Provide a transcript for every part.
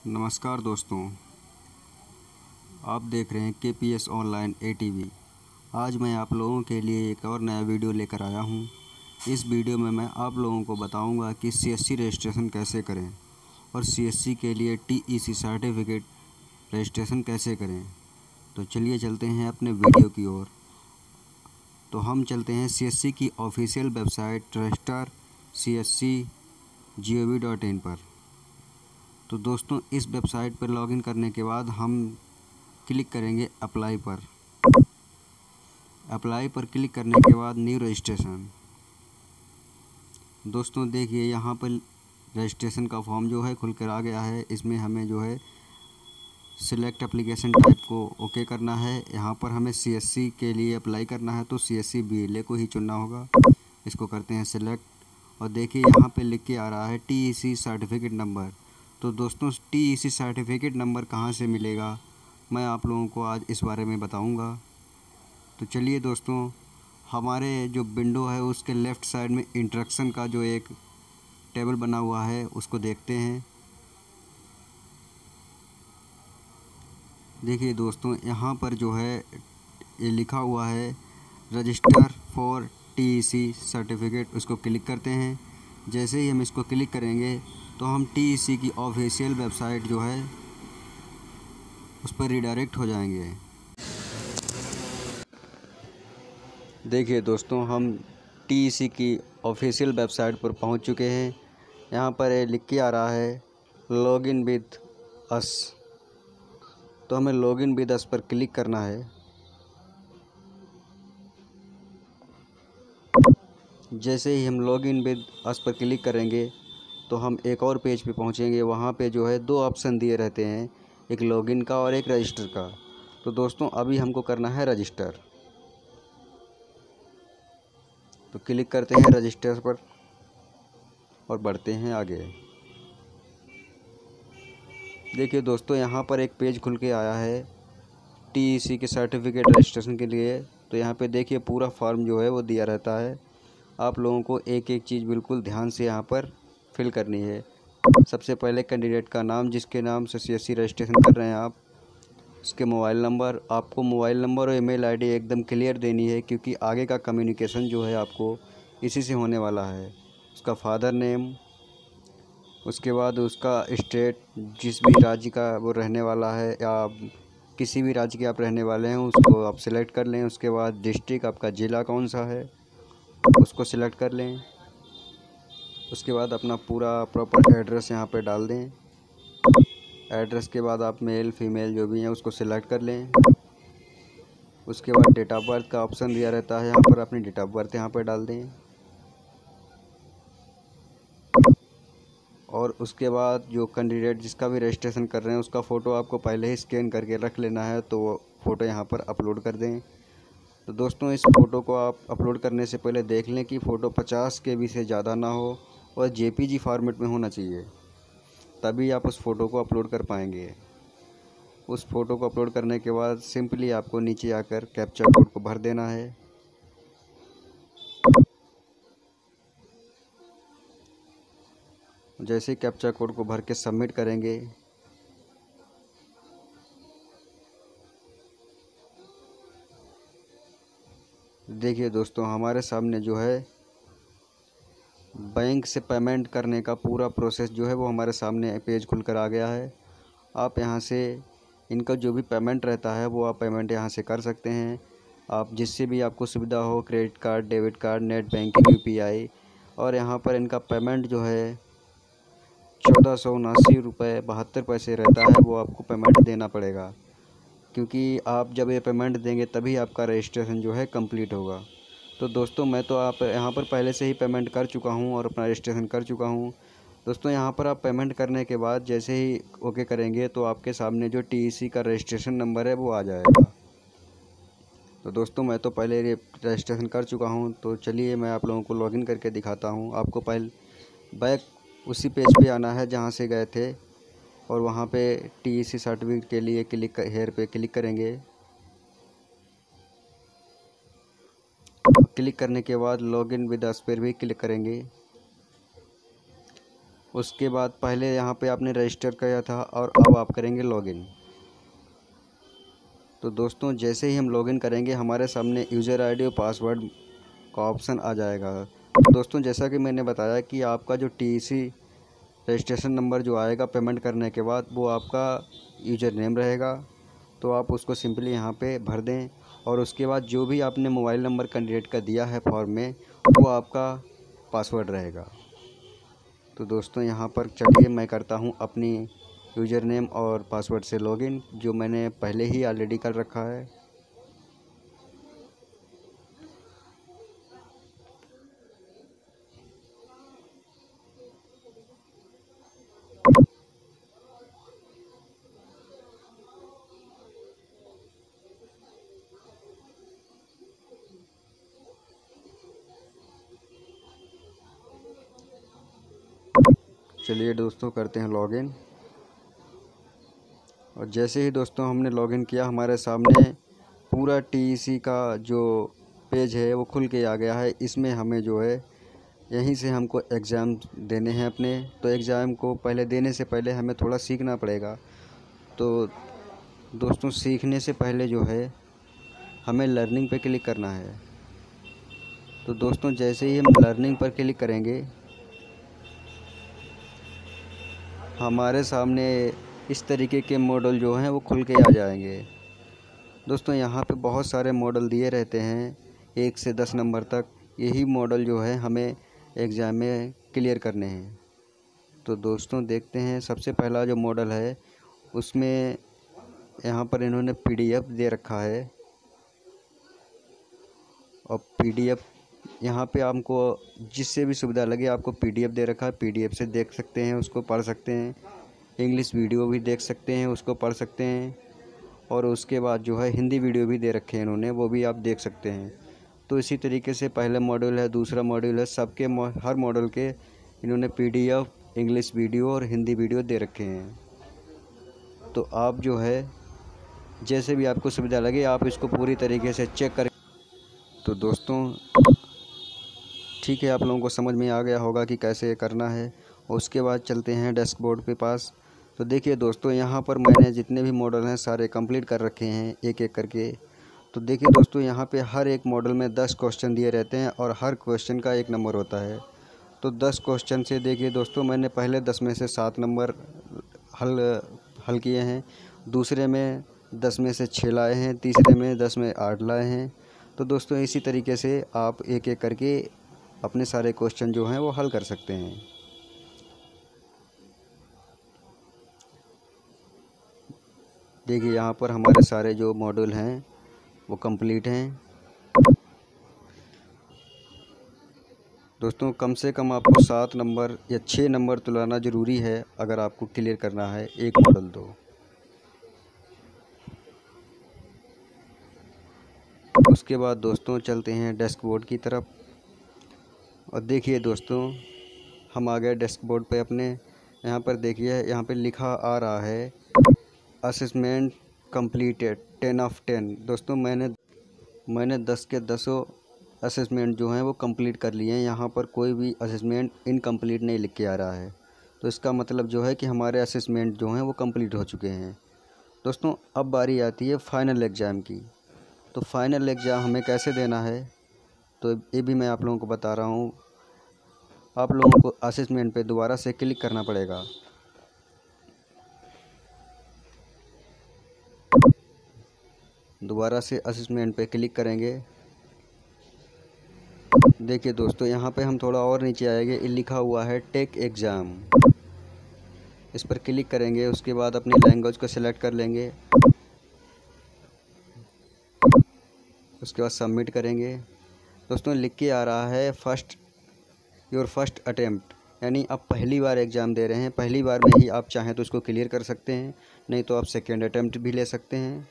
नमस्कार दोस्तों, आप देख रहे हैं KPS ऑनलाइन ATV। आज मैं आप लोगों के लिए एक और नया वीडियो लेकर आया हूं। इस वीडियो में मैं आप लोगों को बताऊंगा कि CSC रजिस्ट्रेशन कैसे करें और CSC के लिए TEC सर्टिफिकेट रजिस्ट्रेशन कैसे करें। तो चलिए चलते हैं अपने वीडियो की ओर। तो हम चलते हैं CSC की ऑफिशियल वेबसाइट register.csc.gov.in पर। तो दोस्तों, इस वेबसाइट पर लॉगिन करने के बाद हम क्लिक करेंगे अप्लाई पर। अप्लाई पर क्लिक करने के बाद न्यू रजिस्ट्रेशन। दोस्तों देखिए, यहाँ पर रजिस्ट्रेशन का फॉर्म जो है खुल कर आ गया है। इसमें हमें जो है सिलेक्ट एप्लीकेशन टाइप को ओके करना है। यहाँ पर हमें CSC के लिए अप्लाई करना है तो CSC BLA को ही चुनना होगा। इसको करते हैं सिलेक्ट और देखिए यहाँ पे लिख के आ रहा है TEC सर्टिफिकेट नंबर। तो दोस्तों, TEC सर्टिफिकेट नंबर कहाँ से मिलेगा, मैं आप लोगों को आज इस बारे में बताऊंगा। तो चलिए दोस्तों, हमारे जो विंडो है उसके लेफ़्ट साइड में इंस्ट्रक्शन का जो एक टेबल बना हुआ है उसको देखते हैं। देखिए दोस्तों, यहाँ पर जो है ये लिखा हुआ है रजिस्टर फॉर TEC सर्टिफिकेट, उसको क्लिक करते हैं। जैसे ही हम इसको क्लिक करेंगे तो हम TEC की ऑफिशियल वेबसाइट जो है उस पर रिडायरेक्ट हो जाएंगे। देखिए दोस्तों, हम TEC की ऑफिशियल वेबसाइट पर पहुंच चुके हैं। यहाँ पर ये लिख के आ रहा है लॉगिन विद अस। तो हमें लॉगिन विद अस पर क्लिक करना है। जैसे ही हम लॉगिन विद अस पर क्लिक करेंगे तो हम एक और पेज पे पहुंचेंगे। वहाँ पे जो है दो ऑप्शन दिए रहते हैं, एक लॉगिन का और एक रजिस्टर का। तो दोस्तों, अभी हमको करना है रजिस्टर। तो क्लिक करते हैं रजिस्टर पर और बढ़ते हैं आगे। देखिए दोस्तों, यहाँ पर एक पेज खुल के आया है TEC के सर्टिफिकेट रजिस्ट्रेशन के लिए। तो यहाँ पे देखिए पूरा फॉर्म जो है वो दिया रहता है। आप लोगों को एक एक चीज़ बिल्कुल ध्यान से यहाँ पर फिल करनी है। सबसे पहले कैंडिडेट का नाम, जिसके नाम से CSC रजिस्ट्रेशन कर रहे हैं आप, उसके मोबाइल नंबर। आपको मोबाइल नंबर और ईमेल आईडी एकदम क्लियर देनी है, क्योंकि आगे का कम्युनिकेशन जो है आपको इसी से होने वाला है। उसका फादर नेम, उसके बाद उसका स्टेट, जिस भी राज्य का वो रहने वाला है या किसी भी राज्य के आप रहने वाले हैं उसको आप सिलेक्ट कर लें। उसके बाद डिस्ट्रिक्ट, आपका ज़िला कौन सा है उसको सिलेक्ट कर लें। उसके बाद अपना पूरा प्रॉपर एड्रेस यहाँ पे डाल दें। एड्रेस के बाद आप मेल फीमेल जो भी हैं उसको सिलेक्ट कर लें। उसके बाद डेट ऑफ बर्थ का ऑप्शन दिया रहता है, यहाँ पर अपनी डेट ऑफ बर्थ यहाँ पर डाल दें। और उसके बाद जो कैंडिडेट जिसका भी रजिस्ट्रेशन कर रहे हैं उसका फ़ोटो आपको पहले ही स्कैन करके रख लेना है, तो वो फ़ोटो यहाँ पर अपलोड कर दें। तो दोस्तों, इस फ़ोटो को आप अपलोड करने से पहले देख लें कि फ़ोटो 50 KB से ज़्यादा ना हो और JPG फॉर्मेट में होना चाहिए, तभी आप उस फ़ोटो को अपलोड कर पाएंगे। उस फ़ोटो को अपलोड करने के बाद सिंपली आपको नीचे आकर कैप्चा कोड को भर देना है। जैसे ही कैप्चा कोड को भर के सबमिट करेंगे देखिए दोस्तों, हमारे सामने जो है बैंक से पेमेंट करने का पूरा प्रोसेस जो है वो हमारे सामने पेज खुल कर आ गया है। आप यहाँ से इनका जो भी पेमेंट रहता है वो आप पेमेंट यहाँ से कर सकते हैं। आप जिससे भी आपको सुविधा हो, credit card, debit card, net banking, UPI। और यहाँ पर इनका पेमेंट जो है 1479 रुपये 72 पैसे रहता है, वो आपको पेमेंट देना पड़ेगा, क्योंकि आप जब ये पेमेंट देंगे तभी आपका रजिस्ट्रेशन जो है कंप्लीट होगा। तो दोस्तों, मैं तो आप यहाँ पर पहले से ही पेमेंट कर चुका हूँ और अपना रजिस्ट्रेशन कर चुका हूँ। दोस्तों, यहाँ पर आप पेमेंट करने के बाद जैसे ही ओके करेंगे तो आपके सामने जो TEC का रजिस्ट्रेशन नंबर है वो आ जाएगा। तो दोस्तों, मैं तो पहले ये रजिस्ट्रेशन कर चुका हूँ। तो चलिए मैं आप लोगों को लॉगिन करके दिखाता हूँ। आपको पहले बैक उसी पेज पे आना है जहाँ से गए थे और वहाँ पे TEC सर्टिफिकेट के लिए हेयर पे क्लिक करेंगे। क्लिक करने के बाद लॉगिन विद अस पर भी क्लिक करेंगे। उसके बाद पहले यहाँ पे आपने रजिस्टर किया था और अब आप करेंगे लॉगिन। तो दोस्तों जैसे ही हम लॉगिन करेंगे हमारे सामने यूज़र आईडी और पासवर्ड का ऑप्शन आ जाएगा। दोस्तों जैसा कि मैंने बताया कि आपका जो टीसी रजिस्ट्रेशन नंबर जो आएगा पेमेंट करने के बाद वो आपका यूज़र नेम रहेगा, तो आप उसको सिंपली यहाँ पे भर दें और उसके बाद जो भी आपने मोबाइल नंबर कैंडिडेट का दिया है फॉर्म में वो आपका पासवर्ड रहेगा। तो दोस्तों यहाँ पर चलिए मैं करता हूँ अपनी यूज़र नेम और पासवर्ड से लॉगिन, जो मैंने पहले ही ऑलरेडी कर रखा है। चलिए दोस्तों करते हैं लॉगिन। और जैसे ही दोस्तों हमने लॉगिन किया हमारे सामने पूरा टीईसी का जो पेज है वो खुल के आ गया है। इसमें हमें जो है यहीं से हमको एग्ज़ाम देने हैं अपने। तो एग्ज़ाम को पहले देने से पहले हमें थोड़ा सीखना पड़ेगा। तो दोस्तों सीखने से पहले जो है हमें लर्निंग पे क्लिक करना है। तो दोस्तों जैसे ही हम लर्निंग पर क्लिक करेंगे हमारे सामने इस तरीके के मॉडल जो हैं वो खुल के आ जाएंगे। दोस्तों यहाँ पे बहुत सारे मॉडल दिए रहते हैं 1 से 10 नंबर तक। यही मॉडल जो है हमें एग्ज़ाम में क्लियर करने हैं। तो दोस्तों देखते हैं सबसे पहला जो मॉडल है उसमें यहाँ पर इन्होंने पीडीएफ दे रखा है। और पीडीएफ यहाँ पे आपको जिससे भी सुविधा लगे आपको पीडीएफ दे रखा है, पीडीएफ से देख सकते हैं, उसको पढ़ सकते हैं। इंग्लिश वीडियो भी देख सकते हैं, उसको पढ़ सकते हैं। और उसके बाद जो है हिंदी वीडियो भी दे रखे हैं इन्होंने, वो भी आप देख सकते हैं। तो इसी तरीके से पहला मॉड्यूल है, दूसरा मॉड्यूल है, सबके हर मॉडल के इन्होंने पीडीएफ, इंग्लिश वीडियो और हिंदी वीडियो दे रखे हैं। तो आप जो है जैसे भी आपको सुविधा लगे आप इसको पूरी तरीके से चेक करें। तो दोस्तों ठीक है, आप लोगों को समझ में आ गया होगा कि कैसे ये करना है। और उसके बाद चलते हैं डैशबोर्ड के पास। तो देखिए दोस्तों यहाँ पर मैंने जितने भी मॉडल हैं सारे कंप्लीट कर रखे हैं एक एक करके। तो देखिए दोस्तों यहाँ पे हर एक मॉडल में 10 क्वेश्चन दिए रहते हैं और हर क्वेश्चन का 1 नंबर होता है। तो 10 क्वेश्चन से देखिए दोस्तों मैंने पहले 10 में से 7 नंबर हल किए हैं, दूसरे में 10 में से 6 लाए हैं, तीसरे में 10 में 8 लाए हैं। तो दोस्तों इसी तरीके से आप एक एक करके अपने सारे क्वेश्चन जो हैं वो हल कर सकते हैं। देखिए यहाँ पर हमारे सारे जो मॉड्यूल हैं वो कंप्लीट हैं। दोस्तों कम से कम आपको 7 नंबर या 6 नंबर तो लाना ज़रूरी है अगर आपको क्लियर करना है एक मॉडल तो। उसके बाद दोस्तों चलते हैं डैशबोर्ड की तरफ। और देखिए दोस्तों हम आ गए डैशबोर्ड पे अपने। यहाँ पर देखिए यहाँ पे लिखा आ रहा है असेसमेंट कंप्लीटेड 10 ऑफ 10। दोस्तों मैंने 10 के 10 असेसमेंट जो हैं वो कंप्लीट कर लिए हैं। यहाँ पर कोई भी असेसमेंट इनकम्प्लीट नहीं लिख के आ रहा है। तो इसका मतलब जो है कि हमारे असेसमेंट जो हैं वो कंप्लीट हो चुके हैं। दोस्तों अब बारी आती है फ़ाइनल एग्ज़ाम की। तो फ़ाइनल एग्ज़ाम हमें कैसे देना है तो ये भी मैं आप लोगों को बता रहा हूँ। आप लोगों को असेसमेंट पे दोबारा से क्लिक करना पड़ेगा। दोबारा से असेसमेंट पे क्लिक करेंगे। देखिए दोस्तों यहाँ पे हम थोड़ा और नीचे आएंगे, लिखा हुआ है टेक एग्ज़ाम। इस पर क्लिक करेंगे, उसके बाद अपनी लैंग्वेज को सिलेक्ट कर लेंगे, उसके बाद सबमिट करेंगे। दोस्तों लिख के आ रहा है योर फर्स्ट अटेम्प्ट, यानी आप पहली बार एग्ज़ाम दे रहे हैं। पहली बार में ही आप चाहें तो इसको क्लियर कर सकते हैं, नहीं तो आप सेकेंड अटेम्प्ट भी ले सकते हैं।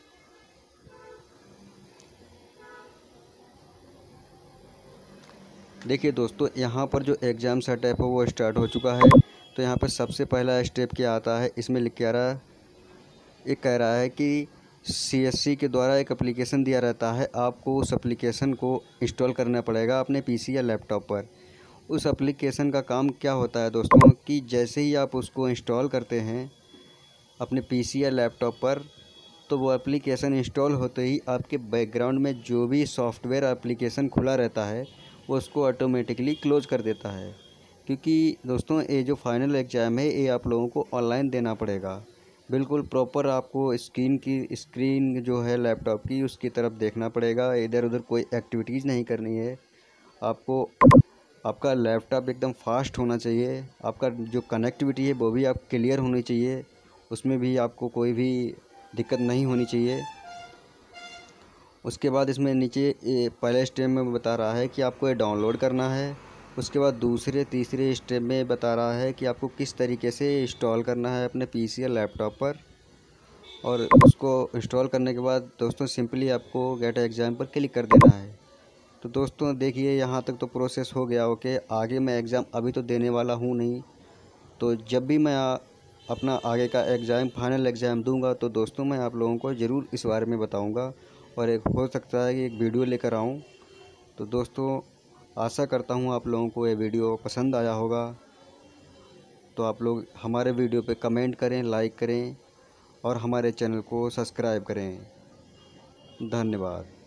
देखिए दोस्तों यहाँ पर जो एग्ज़ाम सेटअप है वो स्टार्ट हो चुका है। तो यहाँ पर सबसे पहला स्टेप क्या आता है इसमें लिख के आ रहा है, ये कह रहा है कि सीएससी के द्वारा एक एप्लीकेशन दिया रहता है, आपको उस एप्लीकेशन को इंस्टॉल करना पड़ेगा अपने पीसी या लैपटॉप पर। उस एप्लीकेशन का काम क्या होता है दोस्तों कि जैसे ही आप उसको इंस्टॉल करते हैं अपने पीसी या लैपटॉप पर, तो वो एप्लीकेशन इंस्टॉल होते ही आपके बैकग्राउंड में जो भी सॉफ्टवेयर एप्लीकेशन खुला रहता है वो उसको ऑटोमेटिकली क्लोज कर देता है। क्योंकि दोस्तों ये जो फाइनल एग्ज़ाम है ये आप लोगों को ऑनलाइन देना पड़ेगा। बिल्कुल प्रॉपर आपको स्क्रीन जो है लैपटॉप की उसकी तरफ देखना पड़ेगा, इधर उधर कोई एक्टिविटीज़ नहीं करनी है आपको। आपका लैपटॉप एकदम फास्ट होना चाहिए, आपका जो कनेक्टिविटी है वो भी आप क्लियर होनी चाहिए, उसमें भी आपको कोई भी दिक्कत नहीं होनी चाहिए। उसके बाद इसमें नीचे पहले स्टेप में बता रहा है कि आपको ये डाउनलोड करना है। उसके बाद दूसरे तीसरे स्टेप में बता रहा है कि आपको किस तरीके से इंस्टॉल करना है अपने पीसी या लैपटॉप पर। और उसको इंस्टॉल करने के बाद दोस्तों सिंपली आपको गेट एग्ज़ाम पर क्लिक कर देना है। तो दोस्तों देखिए यहाँ तक तो प्रोसेस हो गया। ओके, आगे मैं एग्ज़ाम अभी तो देने वाला हूँ नहीं, तो जब भी मैं अपना आगे का एग्ज़ाम फाइनल एग्ज़ाम दूंगा तो दोस्तों मैं आप लोगों को ज़रूर इस बारे में बताऊंगा, और एक हो सकता है कि एक वीडियो लेकर आऊं। तो दोस्तों आशा करता हूं आप लोगों को ये वीडियो पसंद आया होगा। तो आप लोग हमारे वीडियो पे कमेंट करें, लाइक करें और हमारे चैनल को सब्सक्राइब करें। धन्यवाद।